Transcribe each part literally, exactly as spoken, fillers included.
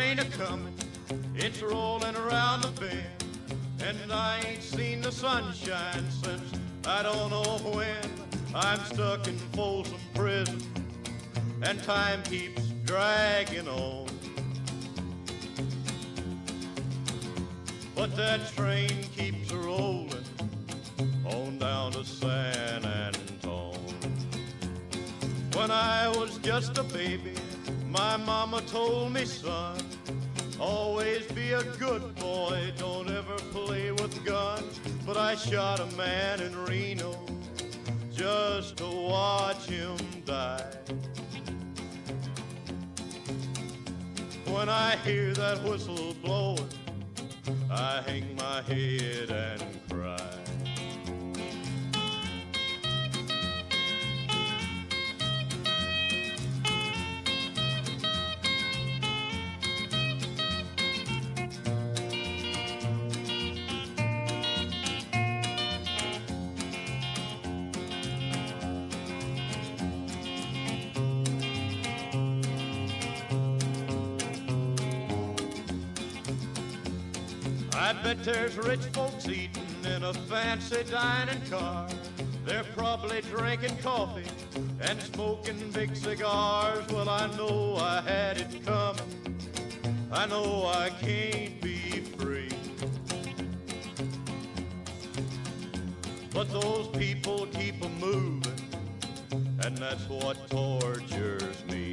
train a-comin', it's rollin' around the bend, and I ain't seen the sunshine since I don't know when. I'm stuck in Folsom Prison, and time keeps dragging on. But that train keeps rollin' on down to San Antone. When I was just a baby, my mama told me, son, always be a good boy, don't ever play with guns. But I shot a man in Reno just to watch him die. When I hear that whistle blowing, I hang my head and cry. I bet there's rich folks eating in a fancy dining car. They're probably drinking coffee and smoking big cigars. Well, I know I had it coming. I know I can't be free. But those people keep a moving, and that's what tortures me.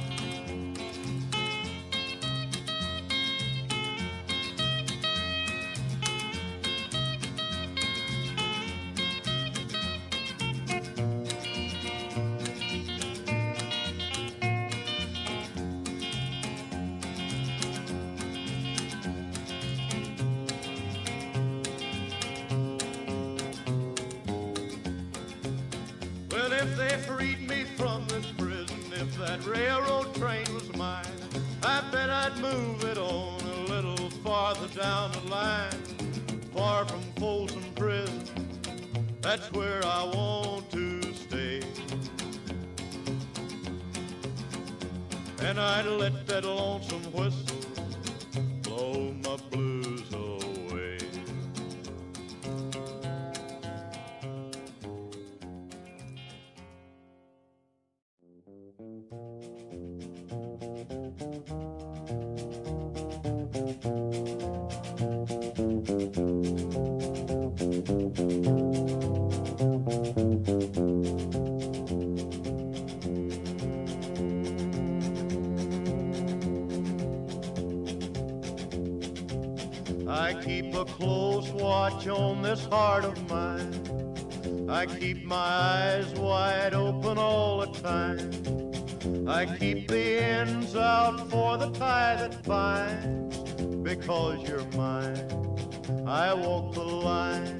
Well, if they freed me from this prison, if that railroad train was mine, I bet I'd move it on a little farther down the line. Far from Folsom Prison, that's where I want to stay. And I'd let that lonesome whistle blow my blues away. I keep a close watch on this heart of mine. I keep my eyes wide open all the time. I keep the ends out for the tie that binds. Because you're mine, I walk the line.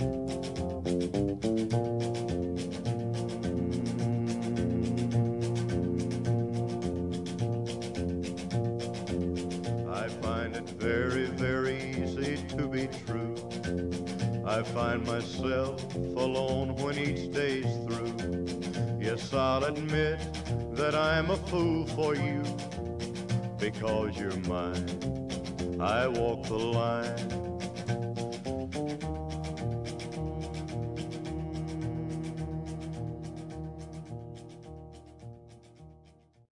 I find it very, very easy to be true. I find myself alone when each day's through. Yes, I'll admit that I'm a fool for you. Because you're mine, I walk the line.